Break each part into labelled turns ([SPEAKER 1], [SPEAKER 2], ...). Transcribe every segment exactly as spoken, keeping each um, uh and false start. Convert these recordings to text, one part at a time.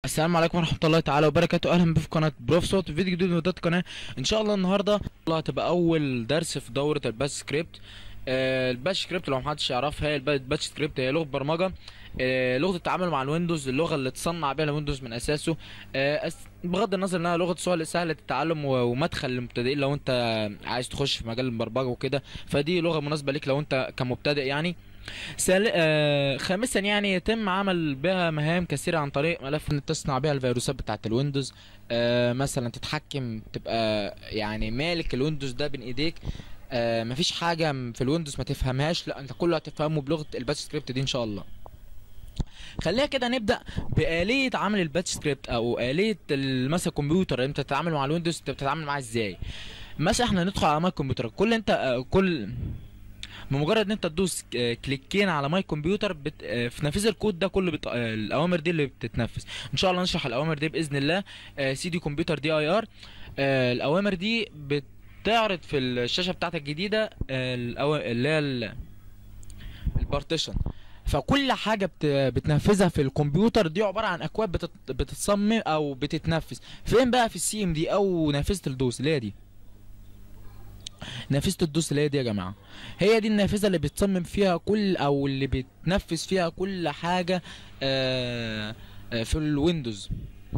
[SPEAKER 1] السلام عليكم ورحمة الله تعالى وبركاته. أهلا بكم في قناة بروف صوت، فيديو جديد من فيديوهات القناة. إن شاء الله النهاردة هتبقى أول درس في دورة الباتش سكريبت. آه الباتش سكريبت لو محدش يعرفها، هي الباتش سكريبت هي لغة برمجة، آه لغة التعامل مع الويندوز، اللغة اللي تصنع بيها الويندوز من أساسه. آه بغض النظر إنها لغة سهلة سهلة التعلم ومدخل للمبتدئين لو أنت عايز تخش في مجال البرمجة وكده، فدي لغة مناسبة ليك لو أنت كمبتدئ يعني. سال... آه... خامسا يعني يتم عمل بها مهام كثيرة عن طريق ملف ان تصنع بها الفيروسات بتاعة الويندوز. آه... مثلا تتحكم، تبقى يعني مالك الويندوز ده بين ايديك. آه... مفيش حاجة في الويندوز ما تفهمهاش، لا انت كله هتفهمه بلغة الباتش سكريبت دي ان شاء الله. خلينا كده نبدا بآلية عمل الباتش سكريبت او آلية مثلا الكمبيوتر انت تتعامل مع الويندوز، انت بتتعامل معاه ازاي. مثلا احنا ندخل على ماي كمبيوتر، كل انت آه... كل بمجرد ان انت تدوس كليكين على ماي كمبيوتر بت... في نافذه الكود ده كله بت... الاوامر دي اللي بتتنفذ. ان شاء الله نشرح الاوامر دي باذن الله. سي دي كمبيوتر دي اي ار، الاوامر دي بتعرض في الشاشه بتاعتك الجديده الأو... اللي هي ال... البارتيشن. فكل حاجه بت... بتنفذها في الكمبيوتر دي عباره عن اكواد بتت... بتتصمم او بتتنفذ فين بقى؟ في السي ام دي او نافذه الدوس اللي هي دي. نافذة الدوس اللي هي دي يا جماعة، هي دي النافذة اللي بتصمم فيها كل او اللي بتنفذ فيها كل حاجة آآ آآ في الويندوز.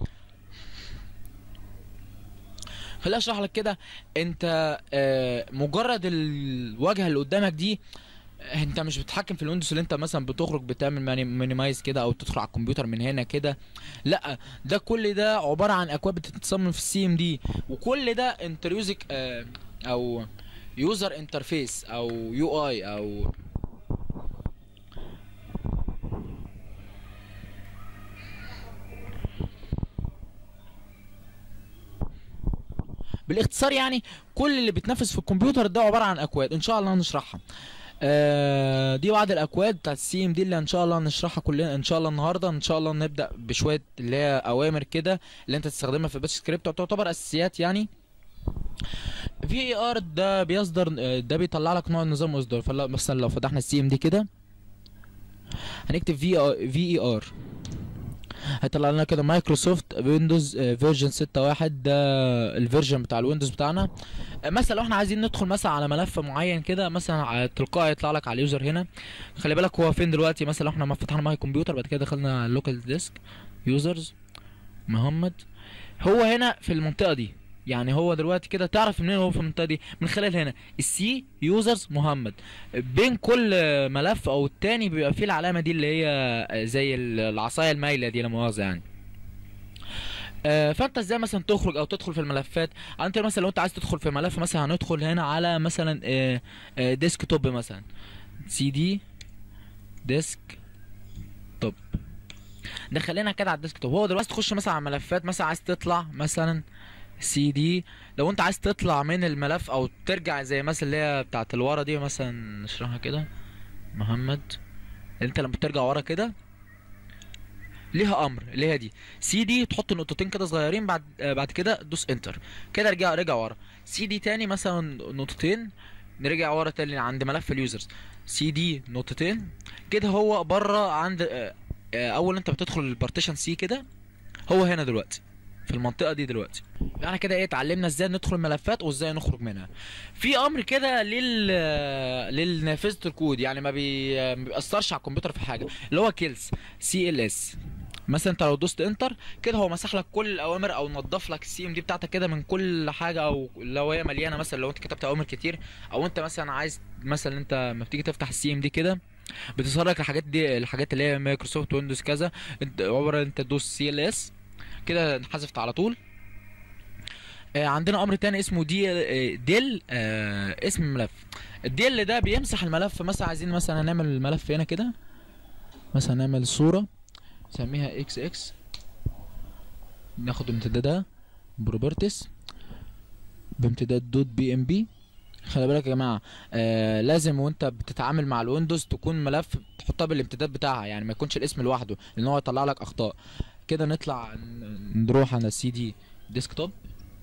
[SPEAKER 1] خليني اشرح لك كده. انت مجرد الواجهة اللي قدامك دي، انت مش بتتحكم في الويندوز اللي انت مثلا بتخرج بتعمل مينيمايز كده او تدخل على الكمبيوتر من هنا كده، لا ده كل ده عبارة عن اكواد بتتصمم في السي ام دي، وكل ده انتريوزك او يوزر انترفيس او يو اي او بالاختصار يعني كل اللي بيتنفذ في الكمبيوتر ده عباره عن اكواد ان شاء الله هنشرحها. آه دي بعض الاكواد بتاعت السي ام دي اللي ان شاء الله هنشرحها كلنا ان شاء الله النهارده. ان شاء الله نبدا بشويه اللي هي اوامر كده اللي انت تستخدمها في الباتش سكريبت، تعتبر اساسيات يعني. في اي ار ده بيصدر، ده بيطلع لك نوع النظام اصدار. فمثلا لو فتحنا السي ام دي كده هنكتب في في اي ار، هيطلع لنا كده مايكروسوفت ويندوز فيرجن ستة واحد، ده الفيرجن بتاع الويندوز بتاعنا. مثلا لو احنا عايزين ندخل مثلا على ملف معين كده، مثلا تلقائي يطلع لك على اليوزر هنا. خلي بالك هو فين دلوقتي. مثلا لو احنا ما فتحنا ماي كمبيوتر بعد كده دخلنا لوكال ديسك يوزرز محمد، هو هنا في المنطقه دي. يعني هو دلوقتي كده تعرف منين هو في المنطقه دي؟ من خلال هنا السي يوزرز محمد. بين كل ملف او التاني بيبقى فيه العلامه دي اللي هي زي العصايه المايله دي، لا مؤاخذه يعني. آه فانت ازاي مثلا تخرج او تدخل في الملفات؟ انت مثلا لو انت عايز تدخل في ملف، مثلا هندخل هنا على مثلا آه آه ديسك توب، مثلا سي دي ديسك توب، ده خلينا كده على الديسك توب. هو دلوقتي تخش مثلا على ملفات، مثلا عايز تطلع مثلا سي دي، لو انت عايز تطلع من الملف او ترجع زي مثلا اللي هي بتاعت الورا دي، مثلا نشرحها كده محمد. انت لما بترجع ورا كده ليها امر اللي هي دي سي دي، تحط نقطتين كده صغيرين، بعد آه بعد كده دوس انتر كده، رجع رجع ورا. سي دي تاني مثلا نقطتين، نرجع ورا تاني عند ملف اليوزرز، سي دي نقطتين كده، هو بره عند آه آه اول انت بتدخل البارتيشن سي كده، هو هنا دلوقتي في المنطقه دي دلوقتي. احنا كده ايه اتعلمنا ازاي ندخل الملفات وازاي نخرج منها. في امر كده لل للنافذه الكود، يعني ما, بي... ما بيأثرش على الكمبيوتر في حاجه، اللي هو كيلز سي ال اس. مثلا انت لو دوست انتر كده، هو مسح لك كل الاوامر او نضف لك السي ام دي بتاعتك كده من كل حاجه، او لو هي مليانه مثلا لو انت كتبت اوامر كتير، او انت مثلا عايز مثلا انت لما بتيجي تفتح السي ام دي كده بتظهر لك الحاجات دي، الحاجات اللي هي مايكروسوفت ويندوز كذا، انت عباره انت تدوس سي ال اس كده انحذفت على طول. آه عندنا امر تاني اسمه دي آه ديل، آه اسم الملف. الديل ده بيمسح الملف. مثلا عايزين مثلا نعمل الملف هنا كده، مثلا نعمل صورة نسميها اكس اكس، ناخد امتدادها بروبرتيز بامتداد دوت بي ام بي. خلي بالك يا جماعه، آه لازم وانت بتتعامل مع الويندوز تكون ملف تحطها بالامتداد بتاعها، يعني ما يكونش الاسم لوحده لان هو يطلع لك اخطاء. كده نطلع نروح على سي دي ديسكتوب،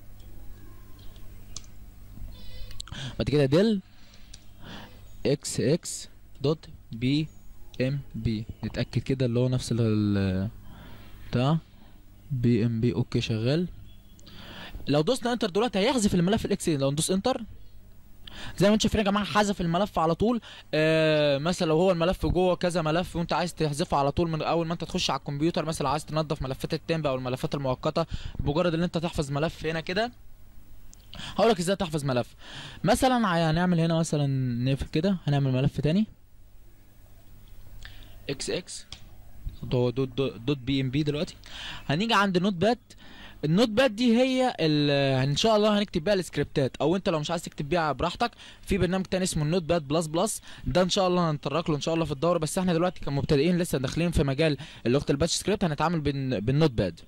[SPEAKER 1] بعد كده ديل اكس اكس دوت بي ام بي، نتاكد كده اللي هو نفس ال بتاع بي ام بي اوكي شغال. لو دوسنا انتر دلوقتي هيحذف الملف الاكس. لو ندوس انتر زي ما انتم شايفين يا جماعه حذف الملف على طول. آه مثلا لو هو الملف جوه كذا ملف وانت عايز تحذفه على طول من اول ما انت تخش على الكمبيوتر، مثلا عايز تنظف ملفات التمب او الملفات المؤقته، بمجرد ان انت تحفظ ملف هنا كده. هقول لك ازاي تحفظ ملف. مثلا هنعمل هنا مثلا نقفل كده، هنعمل ملف تاني اكس اكس دوت دوت دوت بي ام بي. دلوقتي هنيجي عند نوت باد. النوت باد دي هي ان شاء الله هنكتب بيها السكريبتات، او انت لو مش عايز تكتب بيها براحتك في برنامج تاني اسمه النوت باد بلس بلس، ده ان شاء الله هنتطرق له ان شاء الله في الدوره. بس احنا دلوقتي كمبتدئين لسه داخلين في مجال لغه الباتش سكريبت، هنتعامل بالنوت باد.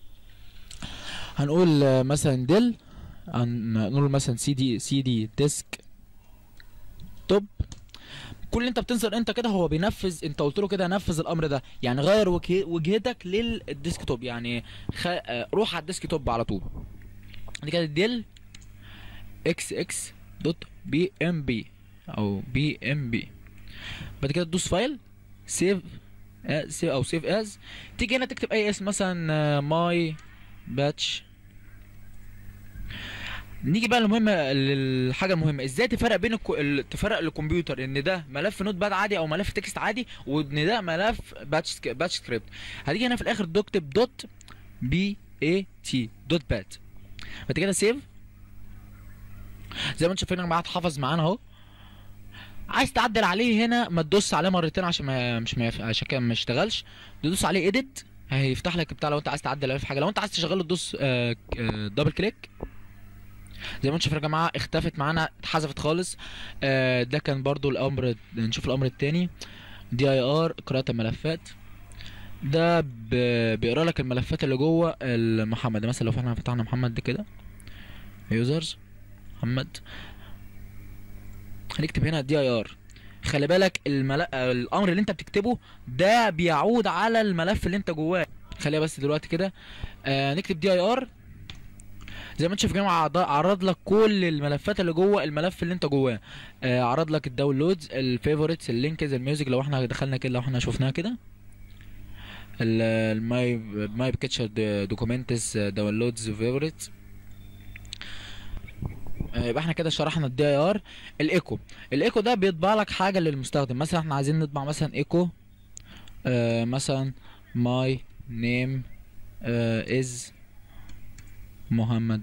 [SPEAKER 1] هنقول مثلا ديل، هنقول مثلا سي دي سي دي ديسك توب. كل اللي انت بتنزل انت كده هو بينفذ، انت قلت له كده نفذ الامر ده، يعني غير وجه وجهتك للديسك توب، يعني خ... روح على الديسك توب على طول. دي كده ديل اكس اكس دوت بي ام بي او بي ام بي. بعد كده تدوس فايل سيف سيف او سيف از. تيجي هنا تكتب اي اسم مثلا ماي باتش. نيجي بقى المهمه، الحاجه المهمه ازاي تفرق بين الكو... تفرق الكمبيوتر ان ده ملف نوت باد عادي او ملف تكست عادي، وان ده ملف باتش سك... باتش سكريبت. هتيجي هنا في الاخر تكتب دوت بي اي تي دوت بات. بعد كده سيف. زي ما انتم شايفين يا جماعه اتحفظ معانا اهو. عايز تعدل عليه هنا ما تدوس عليه مرتين عشان ما مش ما عشان كده ما يشتغلش. تدوس عليه اديت هيفتح لك بتاع. لو انت عايز تعدل عليه في حاجه، لو انت عايز تشغله تدوس آه آه دبل كليك. زي ما انتم شايفين يا جماعه اختفت معانا، اتحذفت خالص. آه ده كان برضو الامر. نشوف الامر الثاني دي اي ار قراءه الملفات. ده بيقرا لك الملفات اللي جوه المحمد. مثلا لو احنا فتحنا محمد ده كده يوزرز محمد، هنكتب هنا دي اي ار. خلي بالك المل... الامر اللي انت بتكتبه ده بيعود على الملف اللي انت جواه. خليها بس دلوقتي كده آه نكتب دي اي ار. زي ما انت شايف يا جماعه عرض لك كل الملفات اللي جوه الملف اللي انت جواه. آه عرض لك الداونلودز، الفيفوريتس، اللينكز، الميوزك. لو احنا دخلنا كده، لو احنا شفناها كده الماي ماي بيكتشر دوكيومنتس داونلودز فيفوريتس. يبقى احنا كده شرحنا الدي اي ار. الايكو، الايكو ده بيطبع لك حاجه للمستخدم. مثلا احنا عايزين نطبع مثلا ايكو آه مثلا ماي نيم از محمد،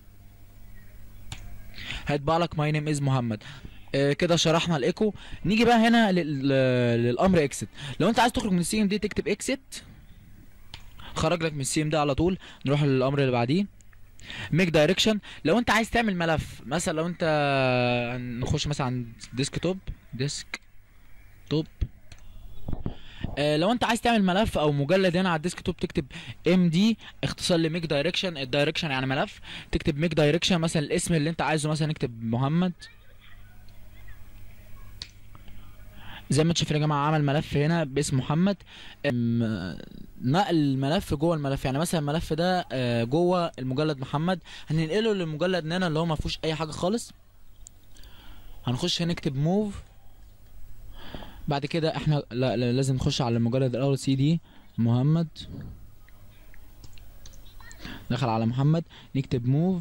[SPEAKER 1] هيطبع لك ماي نيم از محمد. آه كده شرحنا الايكو. نيجي بقى هنا للامر اكسيت. لو انت عايز تخرج من السي ام دي تكتب اكسيت، خرج لك من السي ام دي على طول. نروح للامر اللي بعديه ميك دايركشن. لو انت عايز تعمل ملف، مثلا لو انت نخش مثلا عند ديسك توب ديسك توب آه لو انت عايز تعمل ملف او مجلد هنا على الديسك توب تكتب ام دي اختصار لميك دايركشن. الدايركشن يعني ملف. تكتب ميك دايركشن مثلا الاسم اللي انت عايزه، مثلا نكتب محمد. زي ما انتم شايفين يا جماعه عمل ملف هنا باسم محمد. نقل الملف جوه الملف، يعني مثلا الملف ده جوه المجلد محمد، هننقله للمجلد نانا اللي هو ما فيهوش اي حاجه خالص. هنخش هنكتب موف. بعد كده احنا لا, لا لازم نخش على المجلد الاول سي دي محمد. دخل على محمد نكتب موف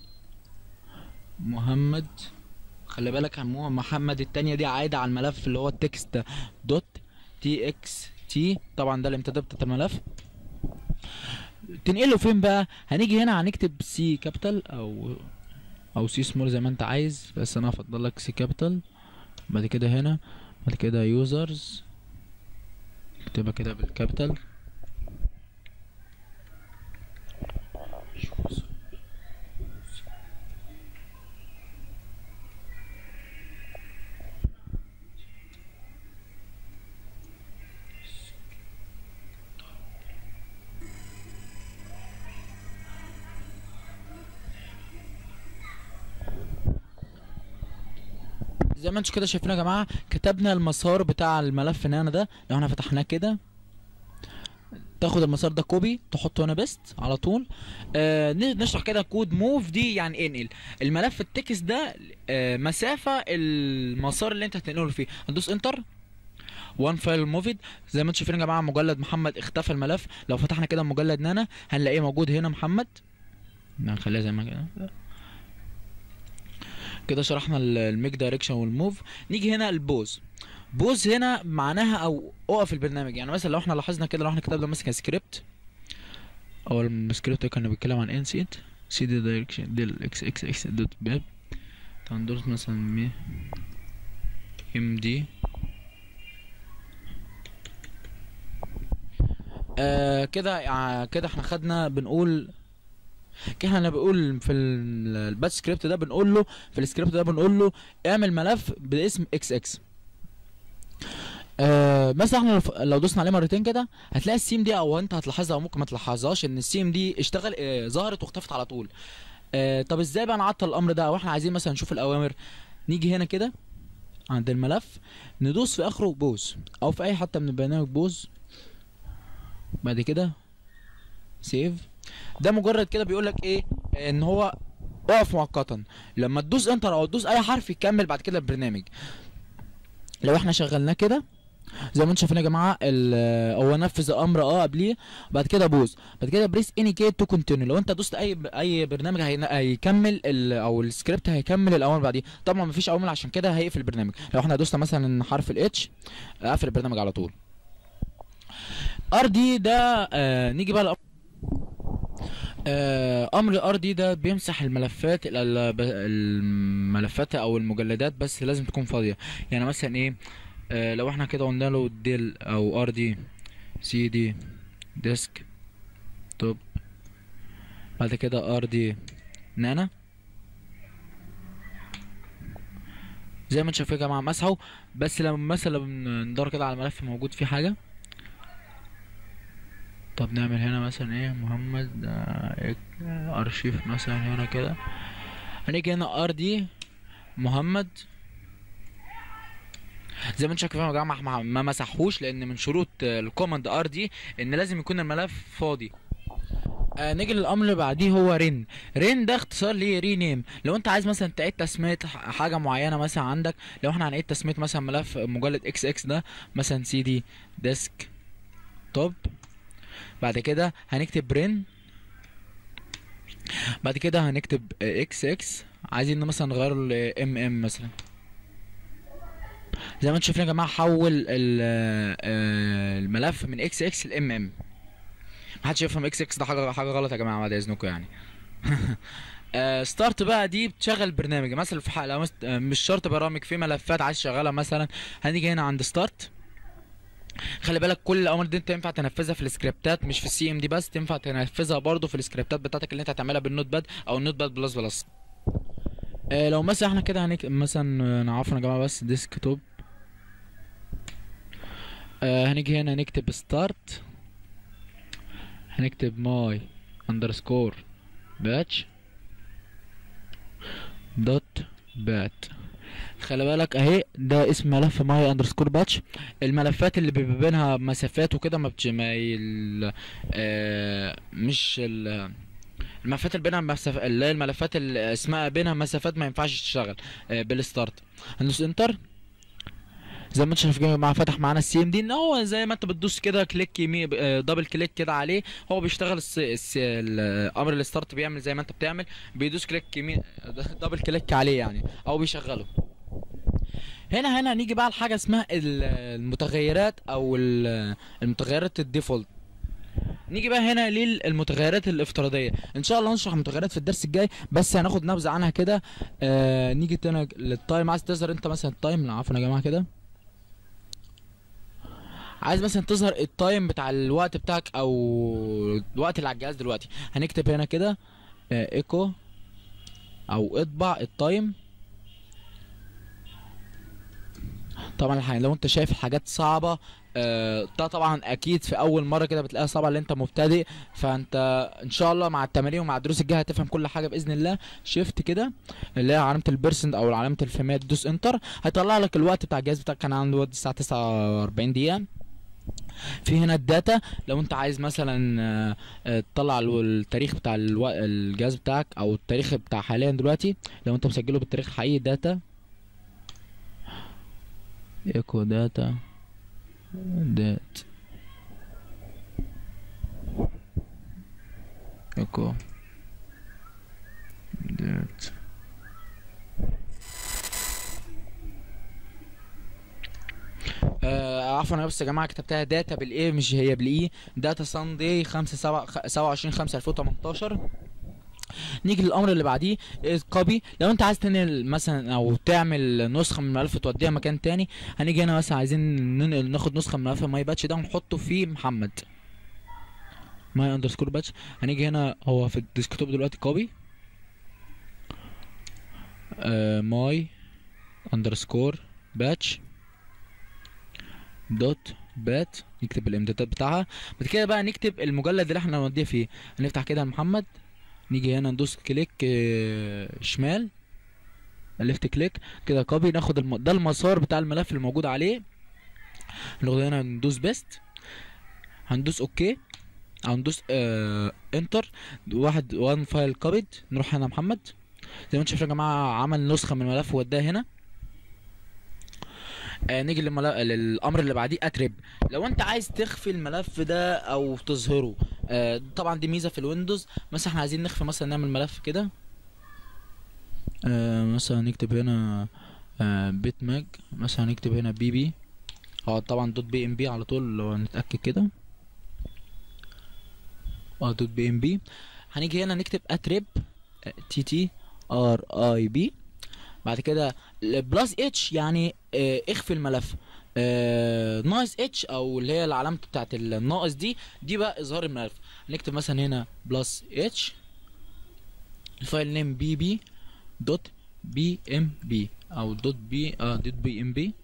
[SPEAKER 1] محمد. خلي بالك هموه محمد التانية دي عايدة على الملف اللي هو التكست دوت تي اكس تي. طبعا ده الامتداد بتاعت الملف. تنقله فين بقى؟ هنيجي هنا هنكتب سي كابيتال او او سي سمول زي ما انت عايز، بس انا افضل لك سي كابيتال. بعد كده هنا بعد كده يوزرز اكتبها كده بالكابيتال. زي ما انتوا كده شايفين يا جماعه كتبنا المسار بتاع الملف نانا ده. لو احنا فتحناه كده تاخد المسار ده كوبي تحطه هنا بيست على طول. آه نشرح كده كود موف دي يعني انقل الملف التكست ده آه مسافه المسار اللي انت هتنقله فيه. هندوس انتر. وان فايل موفيد. زي ما انتم شايفين يا جماعه مجلد محمد اختفى الملف. لو فتحنا كده مجلد نانا هنلاقيه موجود هنا محمد. نخليها زي ما كده. كده شرحنا الميك دايركشن والموف. نيجي هنا البوز. بوز هنا معناها او اقف البرنامج. يعني مثلا لو احنا لاحظنا كده، لو احنا كتبنا مثلا سكريبت، او السكريبت كان بيتكلم عن انسيت سي دي دايركشن ديل اكس اكس اكس دوت باب، هندوس مثلا ام دي. آه كده آه كده احنا خدنا بنقول كده احنا بنقول في الباتش سكريبت ده، بنقول له في السكريبت ده بنقول له اعمل ملف باسم اكس اكس. آه مثلا احنا لو دوسنا عليه مرتين كده هتلاقي السيم دي، او انت هتلاحظها او ممكن ما تلاحظهاش، ان السيم دي اشتغل آه ظهرت واختفت على طول. آه طب ازاي بقى نعطل الامر ده، او احنا عايزين مثلا نشوف الاوامر؟ نيجي هنا كده عند الملف، ندوس في اخره بوز، او في اي حته من البرنامج بوز. بعد كده سيف. ده مجرد كده بيقول لك ايه، ان هو اقف مؤقتا. لما تدوس انتر او تدوس اي حرف يكمل بعد كده البرنامج. لو احنا شغلناه كده زي ما انتم شايفين يا جماعه، هو نفذ الامر اه قبليه. بعد كده بوز، بعد كده بريس اني كي تو كونتينيو. لو انت دوست اي اي برنامج هيكمل او السكريبت هيكمل الاوامر بعديه. طبعا مفيش اوامر عشان كده هيقفل البرنامج. لو احنا دوسنا مثلا حرف الاتش اقفل البرنامج على طول. ار دي ده آه نيجي بقى آه امر ار دي ده بيمسح الملفات الملفات او المجلدات، بس لازم تكون فاضيه. يعني مثلا ايه، آه لو احنا كده قلنا له ديل او ار دي سي دي ديسك توب، بعد كده ار دي نانا، زي ما انتم شايفين يا جماعه مسحوا. بس لما مثلا ندور كده على الملف موجود فيه حاجه، طب نعمل هنا مثلا ايه محمد آه ارشيف مثلا هنا كده. هنيجي هنا ار دي محمد، زي ما انتم شايفين يا جماعه ما مسحوش، لان من شروط الكوماند ار دي ان لازم يكون الملف فاضي. آه نيجي للامر اللي بعديه هو رين. رين ده اختصار ليه رينيم. لو انت عايز مثلا تعيد تسميه حاجه معينه مثلا عندك، لو احنا هنعيد تسميه مثلا ملف مجلد اكس اكس ده مثلا سي دي ديسك توب، بعد كده هنكتب رين، بعد كده هنكتب اكس اكس، عايزين مثلا نغير ل ام ام مثلا. زي ما انتم شايفين يا جماعه حول الملف من اكس اكس ل ام ام. محدش يفهم اكس اكس ده حاجه حاجه غلط يا جماعه بعد اذنكم يعني. ستارت بقى دي بتشغل برنامج مثلا في حاله مست... مش شرط برامج، في ملفات عايز تشغلها مثلا. هنيجي هنا عند ستارت. خلي بالك كل الاوامر دي انت ينفع تنفذها في السكريبتات مش في السي ام دي بس، تنفع تنفذها برضو في السكريبتات بتاعتك اللي انت هتعملها بالنوت باد او النوت باد بلس بلس. آه لو مثلا احنا كده هنك... مثلا نعرفنا يا جماعه بس ديسك توب. آه هنيجي هنا نكتب ستارت، هنكتب ماي اندرسكور باتش دوت بات. خلي بالك اهي ده اسم ملف ماي اندرسكور باتش. الملفات اللي بيبقى بينها مسافات وكده ما بتش ما ال... آه مش ال... الملفات اللي بينها مسافات، اللي هي الملفات اللي اسمها بينها مسافات ما ينفعش تشتغل آه بالستارت. هندوس انتر. زي ما انت شايف يا جماعه فتح معانا السي ام دي، ان هو زي ما انت بتدوس كده كليك يمين دبل كليك كده عليه هو بيشتغل. الس... الس... الامر الستارت بيعمل زي ما انت بتعمل، بيدوس كليك يمين دبل كليك عليه يعني او بيشغله. هنا هنا نيجي بقى لحاجه اسمها المتغيرات او المتغيرات الديفولت. نيجي بقى هنا للمتغيرات الافتراضيه. ان شاء الله هنشرح المتغيرات في الدرس الجاي، بس هناخد نبذه عنها كده. آه نيجي هنا للتايم. عايز تظهر انت مثلا التايم، عفوا يا جماعه كده، عايز مثلا تظهر التايم بتاع الوقت بتاعك او الوقت اللي على الجهاز دلوقتي، هنكتب هنا كده آه ايكو او اطبع التايم. طبعا الحقيقة لو انت شايف حاجات صعبة آه ده طبعا اكيد في اول مرة كده بتلاقيها صعبة اللي انت مبتدئ، فانت ان شاء الله مع التمارين ومع الدروس الجاية هتفهم كل حاجة باذن الله. شيفت كده اللي هي علامة البرسنت او علامة الفيمات، تدوس انتر هيطلع لك الوقت بتاع الجهاز بتاعك كان عنده الساعة تسعة واربعين دقيقة. في هنا الداتا، لو انت عايز مثلا تطلع التاريخ بتاع الو... الجهاز بتاعك او التاريخ بتاع حاليا دلوقتي، لو انت مسجله بالتاريخ الحقيقي داتا ايكو داتا دات ايكو دات. آه عفوا انا بس يا جماعه كتبتها داتا بالايه مش هي بالاي. داتا ساندي خمسة سبعة سبعة وعشرين خمسة ألفين وتمنتاشر. نيجي للامر اللي بعديه كوبي. لو انت عايز تنقل مثلا او تعمل نسخه من الملف توديها مكان تاني، هنيجي هنا مثلا عايزين ننقل ناخد نسخه من ملف ماي باتش ده ونحطه في محمد ماي اندرسكور باتش. هنيجي هنا هو في الديسكتوب دلوقتي كوبي ماي اندرسكور باتش دوت بات، نكتب الامتداد بتاعها. بعد كده بقى نكتب المجلد اللي احنا هنوديه فيه. هنفتح كده محمد، نيجي هنا ندوس كليك شمال ليفت كليك كده كوبي، ناخد الم... ده المسار بتاع الملف الموجود عليه. ناخد هنا ندوس بيست، هندوس اوكي او ندوس اه... انتر. واحد وان فايل كوبيد. نروح هنا محمد زي ما انتم شايفين يا جماعه عمل نسخه من الملف ووداها هنا. آه نيجي للملا... للامر اللي بعديه اتريب. لو انت عايز تخفي الملف ده او تظهره، آه طبعا دي ميزه في الويندوز. مثلا احنا عايزين نخفي مثلا نعمل ملف كده، آه مثلا نكتب هنا آه بيت ماج، مثلا نكتب هنا بي بي، اه طبعا دوت بي ام بي على طول لو نتاكد كده، اه دوت بي ام بي. هنيجي هنا نكتب اتريب تي تي ار اي بي. بعد كده بلس اتش يعني اه اخفي الملف، اه ناقص اتش او اللي هي العلامه بتاعت الناقص دي دي بقى اظهار الملف. هنكتب مثلا هنا بلس اتش الفايل نيم بي بي دوت بي ام بي او دوت بي اه دوت بي ام بي.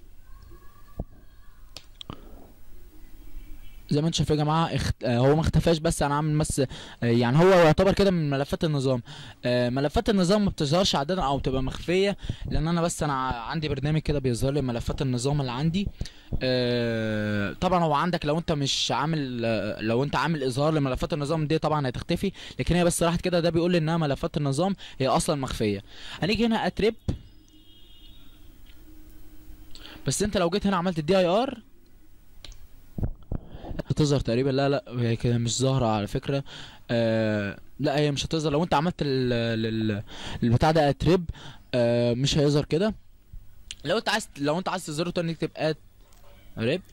[SPEAKER 1] زي ما انتم شايفين يا جماعه اخت... آه هو ما اختفاش، بس انا عامل بس آه يعني هو يعتبر كده من ملفات النظام. آه ملفات النظام ما بتظهرش عاده او بتبقى مخفيه، لان انا بس انا عندي برنامج كده بيظهر لي ملفات النظام اللي عندي. آه طبعا هو عندك لو انت مش عامل آه لو انت عامل اظهار لملفات النظام دي طبعا هتختفي، لكن هي بس راحت كده ده بيقول لي انها ملفات النظام هي اصلا مخفيه. هنيجي هنا اتريب، بس انت لو جيت هنا عملت الدي اي ار هتظهر تقريبا. لا لا هي كده مش ظاهرة على فكرة. آه لا هي مش هتظهر لو انت عملت ال البتاع ده اتريب، آه مش هيظهر كده. لو انت عايز لو انت عايز تظهره تاني نكتب ات ريب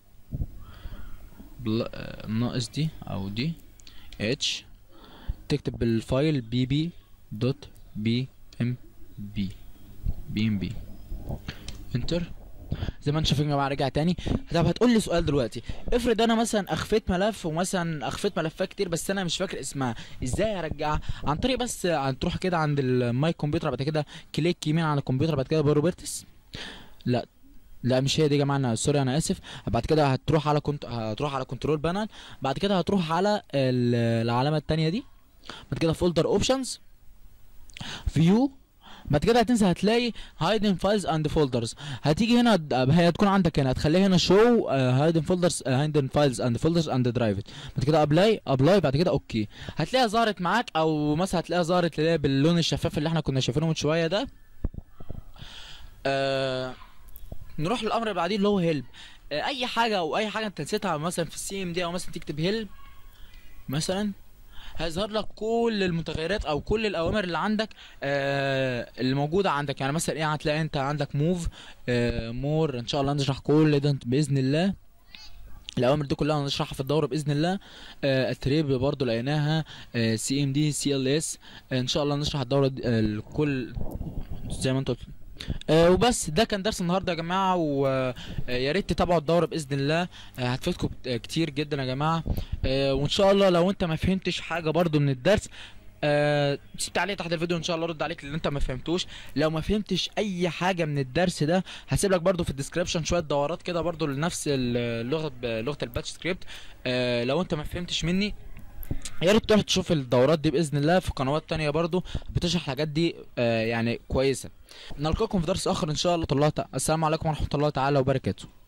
[SPEAKER 1] ناقص دي او دي اتش، تكتب بالفايل بي بي دوت بي ام بي بي ام بي انتر. زي ما انتم شايفين يا جماعه رجع تاني. طب هتقول لي سؤال دلوقتي، افرض انا مثلا اخفيت ملف ومثلا اخفيت ملفات كتير بس انا مش فاكر اسمها، ازاي ارجعها؟ عن طريق بس هتروح كده عند الماي كمبيوتر، بعد كده كليك يمين على الكمبيوتر، بعد كده بروبرتس. لا لا مش هي دي يا جماعه، انا سوري انا اسف. بعد كده هتروح على كنت هتروح على كنترول بانل، بعد كده هتروح على العلامه الثانيه دي، بعد كده فولدر اوبشنز فيو، بعد كده هتنسى هتلاقي hidden files and folders. هتيجي هنا هي هتكون عندك هنا هتخليها هنا show uh, hidden folders uh, hidden files and folders and drive it. بعد كده apply apply بعد كده اوكي. هتلاقيها ظهرت معاك، او مثلا هتلاقيها ظهرت اللي هي باللون الشفاف اللي احنا كنا شايفينه من شويه ده. آه نروح للامر اللي بعديه اللي هو هيلب. آه اي حاجه او اي حاجه انت نسيتها مثلا في السي ام دي، او مثلا تكتب هيلب مثلا هيظهر لك كل المتغيرات او كل الاوامر اللي عندك آه اللي موجوده عندك. يعني مثلا ايه، هتلاقي انت عندك موف آه مور. ان شاء الله نشرح كل ده باذن الله، الاوامر دي كلها هنشرحها في الدوره باذن الله. آه التريب برضو لقيناها، آه سي ام دي سي ال اس، آه ان شاء الله نشرح الدوره دي آه الكل زي ما انت قلت. آه وبس ده كان درس النهارده يا جماعه، ويا ريت تتابعوا الدوره باذن الله. آه هتفيدكم كتير جدا يا جماعه. آه وان شاء الله لو انت ما فهمتش حاجه برضو من الدرس آه سيب تعليق تحت الفيديو ان شاء الله ارد عليك اللي انت ما فهمتوش. لو ما فهمتش اي حاجه من الدرس ده هسيب لك برضو في الديسكربشن شويه دورات كده برضو لنفس اللغه لغه الباتش سكريبت. آه لو انت ما فهمتش مني يا ريت تروح تشوف الدورات دي باذن الله في قنوات تانية برضو بتشرح الحاجات دي آه يعني كويسه. نلقاكم في درس اخر ان شاء الله. السلام عليكم ورحمه الله تعالى وبركاته.